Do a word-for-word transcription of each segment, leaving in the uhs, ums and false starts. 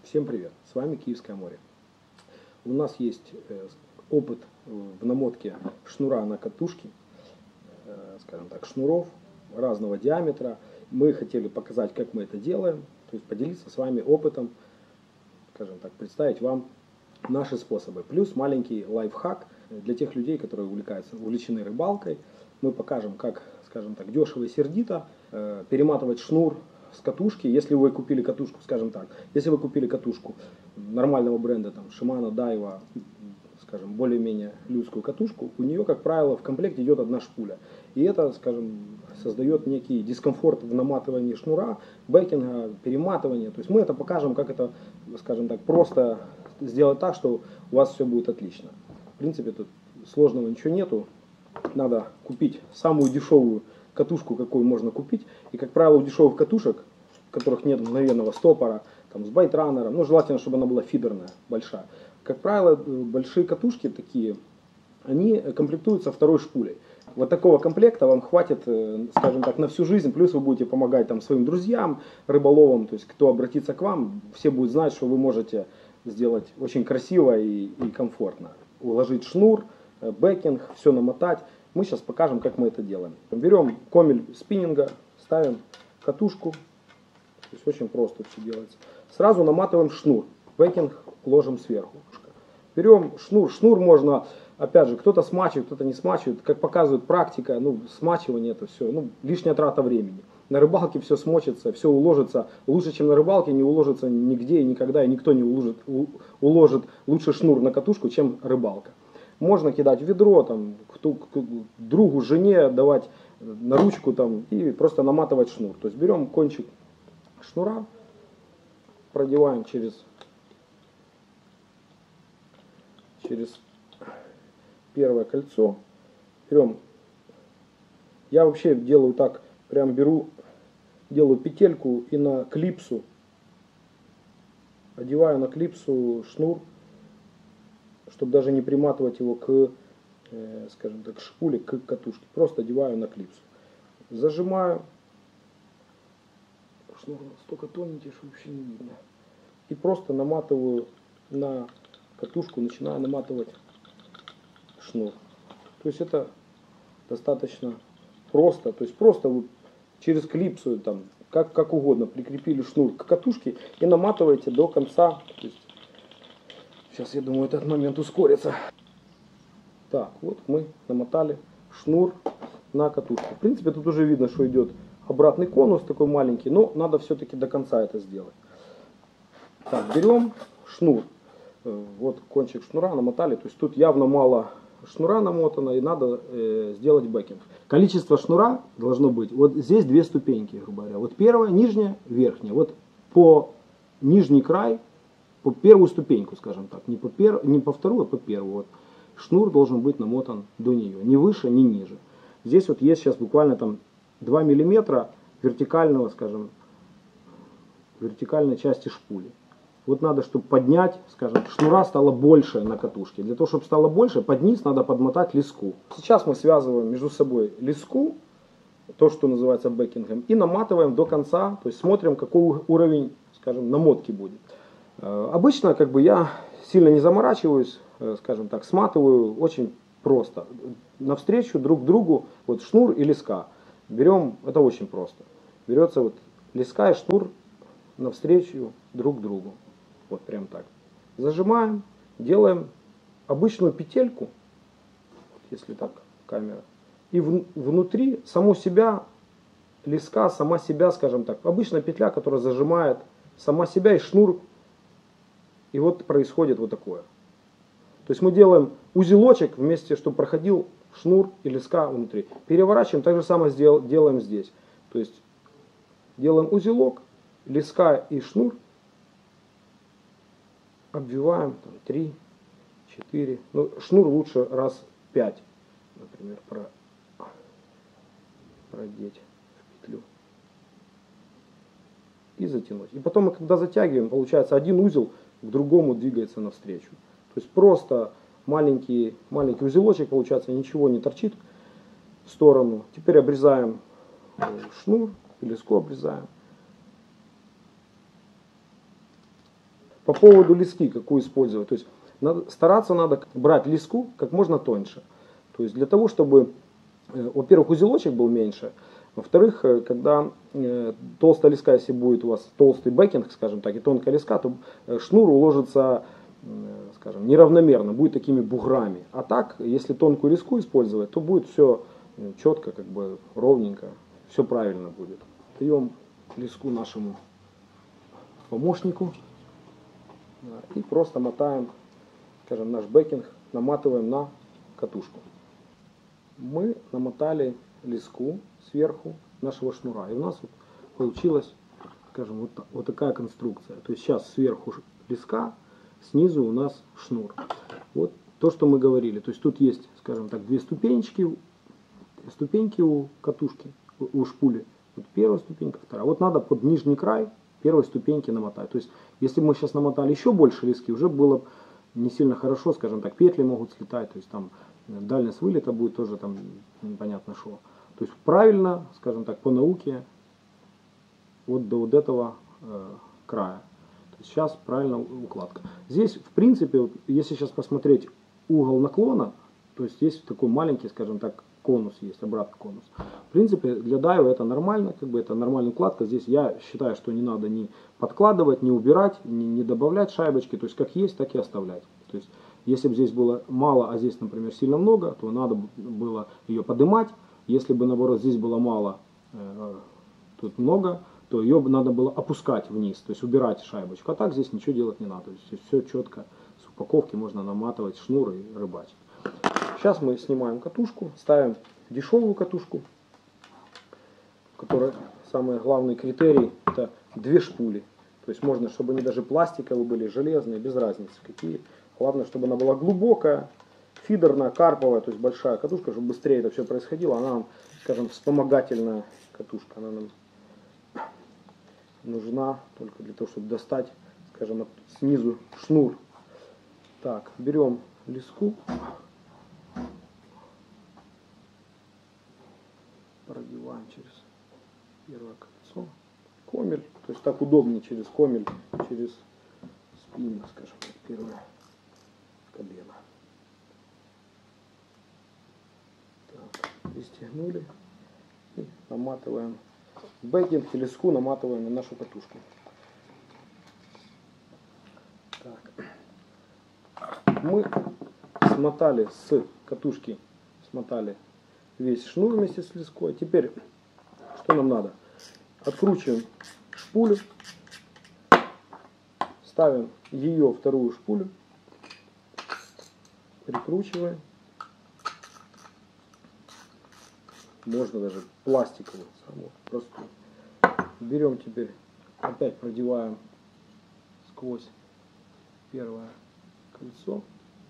Всем привет! С вами Киевское море. У нас есть опыт в намотке шнура на катушке, скажем так, шнуров разного диаметра. Мы хотели показать, как мы это делаем, то есть поделиться с вами опытом, скажем так, представить вам наши способы. Плюс маленький лайфхак для тех людей, которые увлекаются, увлечены рыбалкой. Мы покажем, как, скажем так, дешево и сердито э, перематывать шнур с катушки. Если вы купили катушку, скажем так, если вы купили катушку нормального бренда, там, Shimano, Daiwa, скажем, более-менее людскую катушку, у нее, как правило, в комплекте идет одна шпуля. И это, скажем, создает некий дискомфорт в наматывании шнура, бэкинга, перематывания. То есть мы это покажем, как это, скажем так, просто сделать так, что у вас все будет отлично. В принципе, тут сложного ничего нету. Надо купить самую дешевую катушку, какую можно купить. И, как правило, у дешевых катушек, в которых нет мгновенного стопора, там, с байтранером, ну, желательно, чтобы она была фидерная, большая. Как правило, большие катушки такие, они комплектуются второй шпулей. Вот такого комплекта вам хватит, скажем так, на всю жизнь. Плюс вы будете помогать там своим друзьям, рыболовам, то есть кто обратится к вам, все будут знать, что вы можете сделать очень красиво и, и комфортно. Уложить шнур, бэкинг, все намотать. Мы сейчас покажем, как мы это делаем. Берем комель спиннинга, ставим катушку. То есть очень просто все делается. Сразу наматываем шнур. Бэкинг ложим сверху. Берем шнур. Шнур можно, опять же, кто-то смачивает, кто-то не смачивает. Как показывает практика, ну, смачивание это все, ну, лишняя трата времени. На рыбалке все смочится, все уложится. Лучше, чем на рыбалке, не уложится нигде и никогда. И никто не уложит, уложит лучше шнур на катушку, чем рыбалка. Можно кидать в ведро, там, кто, другу, жене давать на ручку там, и просто наматывать шнур. То есть берем кончик шнура, продеваем через, через первое кольцо. Берем, я вообще делаю так, прям беру, делаю петельку и на клипсу, одеваю на клипсу шнур, чтобы даже не приматывать его к, э, скажем так, шпуле, к катушке. Просто одеваю на клипсу. Зажимаю. Шнур настолько тоненький, что вообще не видно. И просто наматываю на катушку, начинаю наматывать шнур. То есть это достаточно просто. То есть просто вы через клипсу, там, как, как угодно, прикрепили шнур к катушке и наматываете до конца. То есть, сейчас, я думаю, этот момент ускорится. Так, вот мы намотали шнур на катушку. В принципе, тут уже видно, что идет обратный конус такой маленький, но надо все-таки до конца это сделать. Так, берем шнур. Вот кончик шнура намотали. То есть тут явно мало шнура намотано и надо э, сделать бэкинг. Количество шнура должно быть. Вот здесь две ступеньки, грубо говоря. Вот первая, нижняя, верхняя. Вот по нижний край, по первую ступеньку, скажем так, не по, пер, не по вторую, а по первую. Вот. Шнур должен быть намотан до нее, ни выше, ни ниже. Здесь вот есть сейчас буквально там два миллиметра вертикального, скажем, вертикальной части шпули. Вот надо, чтобы поднять, скажем, шнура стало больше на катушке. Для того, чтобы стало больше, под низ надо подмотать леску. Сейчас мы связываем между собой леску, то, что называется бэкингом, и наматываем до конца, то есть смотрим, какой уровень, скажем, намотки будет. Обычно, как бы, я сильно не заморачиваюсь, скажем так, сматываю очень просто. Навстречу друг другу вот шнур и леска. Берем, это очень просто. Берется вот леска и шнур навстречу друг другу. Вот прям так. Зажимаем, делаем обычную петельку, если так камера. И в, внутри саму себя леска, сама себя, скажем так. Обычная петля, которая зажимает сама себя и шнур. И вот происходит вот такое. То есть мы делаем узелочек вместе, чтобы проходил шнур и леска внутри. Переворачиваем, так же самое сдел, делаем здесь. То есть делаем узелок, леска и шнур. Обвиваем там, три, четыре. Ну, шнур лучше раз пять, например, про, продеть в петлю. И затянуть. И потом, мы, когда затягиваем, получается один узел к другому двигается навстречу. То есть просто маленький, маленький узелочек, получается, ничего не торчит в сторону. Теперь обрезаем шнур, леску обрезаем. по поводу лески, какую использовать. То есть надо, стараться надо брать леску как можно тоньше. То есть для того, чтобы, во-первых, узелочек был меньше. Во-вторых, когда э, толстая леска, если будет у вас толстый бэкинг, скажем так, и тонкая леска, то шнур уложится, э, скажем, неравномерно, будет такими буграми. А так, если тонкую леску использовать, то будет все четко, как бы ровненько, все правильно будет. Даем леску нашему помощнику и просто мотаем, скажем, наш бэкинг, наматываем на катушку. Мы намотали леску сверху нашего шнура. И у нас вот получилась, скажем, вот, вот такая конструкция. То есть сейчас сверху леска, снизу у нас шнур. Вот то, что мы говорили. То есть тут есть, скажем так, две ступенечки, ступеньки у катушки, у шпули. Вот первая ступенька, вторая. Вот надо под нижний край первой ступеньки намотать. То есть если бы мы сейчас намотали еще больше лески, уже было не сильно хорошо, скажем так, петли могут слетать. То есть там дальность вылета будет тоже там непонятно что. То есть правильно, скажем так, по науке, вот до вот этого э, края. То есть сейчас правильно укладка. Здесь, в принципе, вот, если сейчас посмотреть угол наклона, то есть есть такой маленький, скажем так, конус есть, обратный конус. В принципе, для дайва это нормально, как бы это нормальная укладка. Здесь я считаю, что не надо ни подкладывать, ни убирать, ни, ни добавлять шайбочки. То есть как есть, так и оставлять. То есть если бы здесь было мало, а здесь, например, сильно много, то надо было ее поднимать. Если бы, наоборот, здесь было мало, э, тут много, то ее надо было опускать вниз, то есть убирать шайбочку. А так здесь ничего делать не надо. То есть все четко с упаковки можно наматывать шнур и рыбачить. Сейчас мы снимаем катушку, ставим дешевую катушку, которая самый главный критерий — это две шпули. То есть можно, чтобы они даже пластиковые были, железные, без разницы какие. Главное, чтобы она была глубокая, фидерная, карповая, то есть большая катушка, чтобы быстрее это все происходило. Она нам, скажем, вспомогательная катушка. Она нам нужна только для того, чтобы достать, скажем, снизу шнур. Так, берем леску, продеваем через первое кольцо, комель, то есть так удобнее через комель, через спину, скажем, первое колено. Так, пристегнули и наматываем бэкинг и леску, наматываем на нашу катушку. Так. Мы смотали с катушки, смотали весь шнур вместе с леской. Теперь что нам надо? Откручиваем шпулю, ставим ее вторую шпулю, прикручиваем. Можно даже пластиковую, самую простую. Берем теперь, опять продеваем сквозь первое кольцо.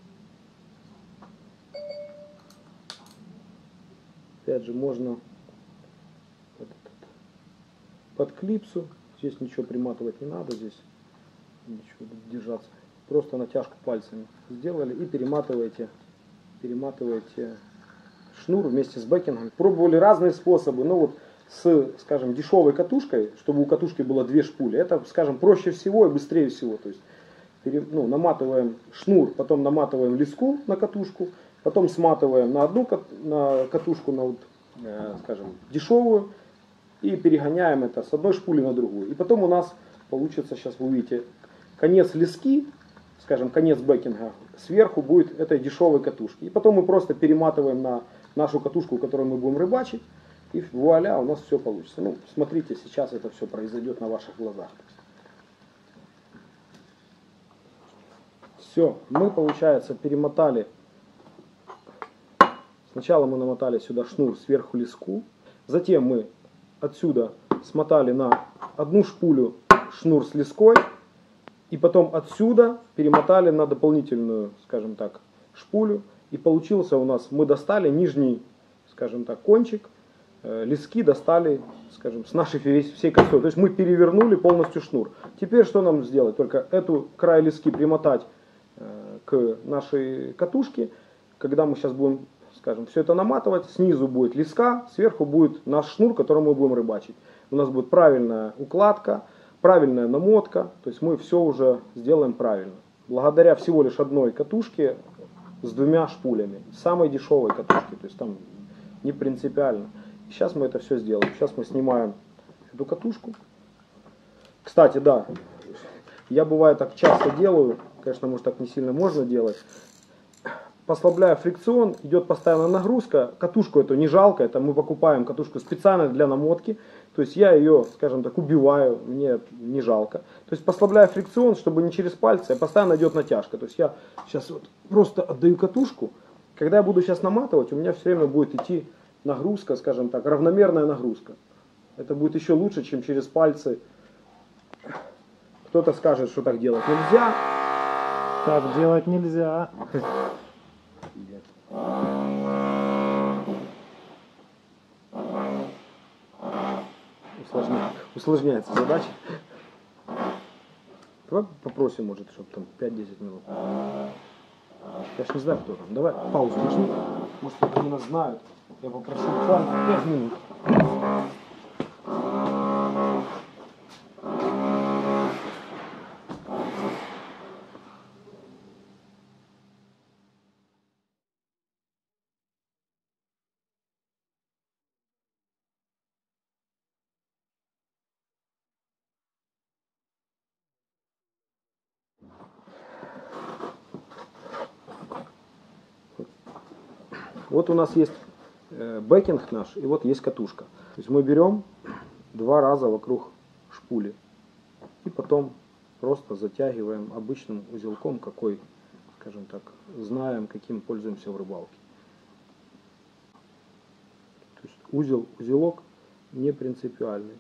Опять же можно вот этот, под клипсу. Здесь ничего приматывать не надо, здесь ничего держаться. Просто натяжку пальцами сделали и перематываете, перематываете шнур вместе с бэкингом. Пробовали разные способы, но вот с, скажем, дешевой катушкой, чтобы у катушки было две шпули, это, скажем, проще всего и быстрее всего. То есть пере, ну, наматываем шнур, потом наматываем леску на катушку, потом сматываем на одну на катушку, на вот, э, скажем, дешевую, и перегоняем это с одной шпули на другую. И потом у нас получится, сейчас вы увидите, конец лески, скажем, конец бэкинга, сверху будет этой дешевой катушки. И потом мы просто перематываем на нашу катушку, которую мы будем рыбачить, и вуаля, у нас все получится. Ну, смотрите, сейчас это все произойдет на ваших глазах. Все, мы, получается, перемотали. Сначала мы намотали сюда шнур, сверху леску. Затем мы отсюда смотали на одну шпулю шнур с леской. И потом отсюда перемотали на дополнительную, скажем так, шпулю. И получился у нас, мы достали нижний, скажем так, кончик. Э, лески достали, скажем, с нашей всей косой. То есть мы перевернули полностью шнур. Теперь что нам сделать? Только эту край лески примотать э, к нашей катушке. Когда мы сейчас будем, скажем, все это наматывать, снизу будет леска, сверху будет наш шнур, которым мы будем рыбачить. У нас будет правильная укладка, правильная намотка, то есть мы все уже сделаем правильно. Благодаря всего лишь одной катушке с двумя шпулями, самой дешевой катушки, то есть там не принципиально. Сейчас мы это все сделаем. Сейчас мы снимаем эту катушку. Кстати, да, я бывает так часто делаю, конечно, может так не сильно можно делать. Послабляя фрикцион, идет постоянная нагрузка. Катушку эту не жалко, это мы покупаем катушку специально для намотки. То есть я ее, скажем так, убиваю, мне не жалко. То есть послабляя фрикцион, чтобы не через пальцы, а постоянно идет натяжка. То есть я сейчас вот просто отдаю катушку. Когда я буду сейчас наматывать, у меня все время будет идти нагрузка, скажем так, равномерная нагрузка. Это будет еще лучше, чем через пальцы. Кто-то скажет, что так делать нельзя. Так делать нельзя. Усложняется, усложняется задача. Давай попросим, может, чтобы там пять-десять минут. Я ж не знаю, кто там. Давай паузу нажми. Может, они нас знают. Я попрошу буквально пять минут. Вот у нас есть бэкинг наш, и вот есть катушка. То есть мы берем два раза вокруг шпули. И потом просто затягиваем обычным узелком, какой, скажем так, знаем, каким пользуемся в рыбалке. То есть узел, узелок не принципиальный.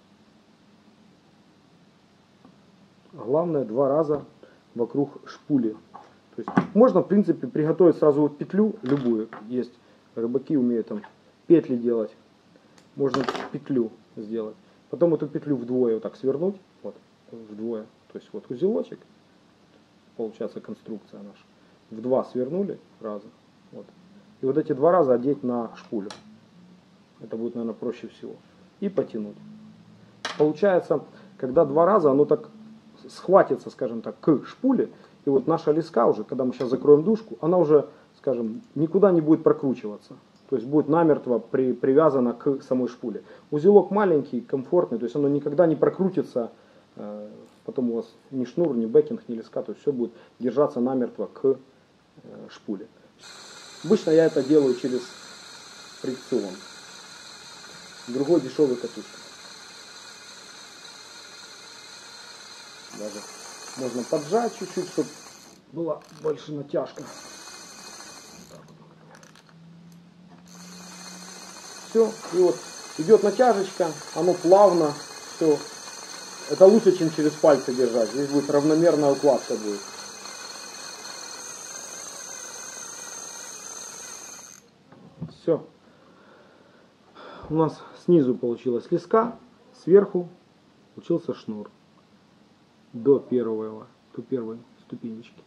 Главное два раза вокруг шпули. То есть можно, в принципе, приготовить сразу вот петлю, любую. Есть рыбаки умеют там петли делать. Можно петлю сделать. Потом эту петлю вдвое вот так свернуть. Вот, вдвое. То есть вот узелочек. Получается конструкция наша. В два свернули раза. Вот. И вот эти два раза одеть на шпулю. Это будет, наверное, проще всего. И потянуть. Получается, когда два раза оно так схватится, скажем так, к шпуле. И вот наша леска уже, когда мы сейчас закроем дужку, она уже, скажем, никуда не будет прокручиваться. То есть будет намертво при, привязана к самой шпуле. Узелок маленький, комфортный, то есть оно никогда не прокрутится. Э, потом у вас ни шнур, ни бэкинг, ни леска, то есть все будет держаться намертво к э, шпуле. Обычно я это делаю через фрикцион. Другой дешевый катушка. Даже можно поджать чуть-чуть, чтобы была больше натяжка. Все, и вот идет натяжечка, оно плавно, все. Это лучше, чем через пальцы держать. Здесь будет равномерная укладка будет. Все. У нас снизу получилась леска, сверху получился шнур. До первого, до первой ступенечки.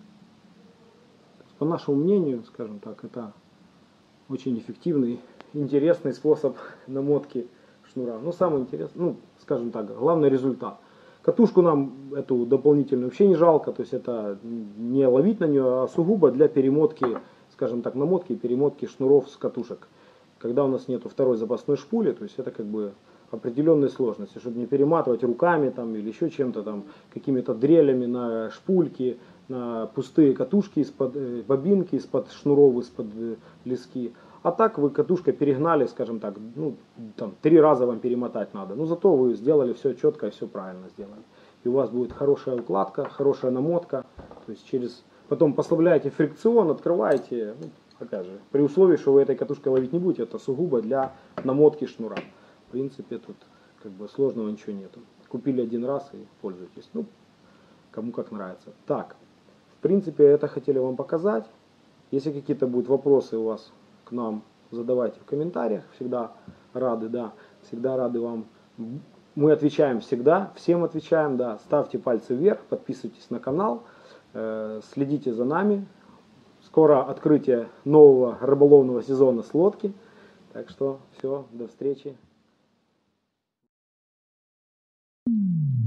По нашему мнению, скажем так, это очень эффективный, интересный способ намотки шнура. Ну, самый интересный, ну, скажем так, главный результат. Катушку нам эту дополнительную вообще не жалко, то есть это не ловить на нее, а сугубо для перемотки, скажем так, намотки и перемотки шнуров с катушек. Когда у нас нету второй запасной шпули, то есть это как бы определенные сложности, чтобы не перематывать руками там, или еще чем-то там, какими-то дрелями на шпульки, на пустые катушки из-под э, бобинки, из-под шнуров, из-под э, лески. А так вы катушкой перегнали, скажем так, ну, там, три раза вам перемотать надо. Но зато вы сделали все четко и все правильно сделали. И у вас будет хорошая укладка, хорошая намотка. То есть через... Потом послабляете фрикцион, открываете, ну, опять же, при условии, что вы этой катушкой ловить не будете, это сугубо для намотки шнура. В принципе, тут как бы сложного ничего нету. Купили один раз и пользуйтесь. Ну, кому как нравится. Так, в принципе, это хотели вам показать. Если какие-то будут вопросы у вас к нам, задавайте в комментариях. Всегда рады, да. Всегда рады вам. Мы отвечаем всегда, всем отвечаем, да. Ставьте пальцы вверх, подписывайтесь на канал, э, следите за нами. Скоро открытие нового рыболовного сезона с лодки. Так что все, до встречи. Thank you.